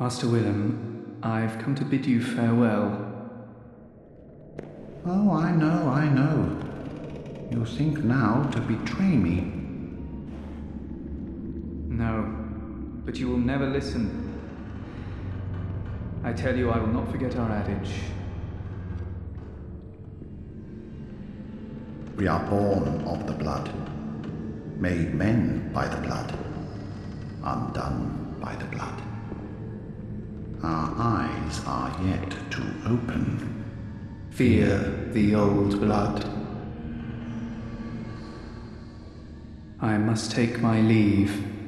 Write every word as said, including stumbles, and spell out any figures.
Master Willem, I've come to bid you farewell. Oh, I know, I know. You think now to betray me. No, but you will never listen. I tell you, I will not forget our adage. We are born of the blood, made men by the blood, undone by the blood. Our eyes are yet to open. Fear the old blood. I must take my leave.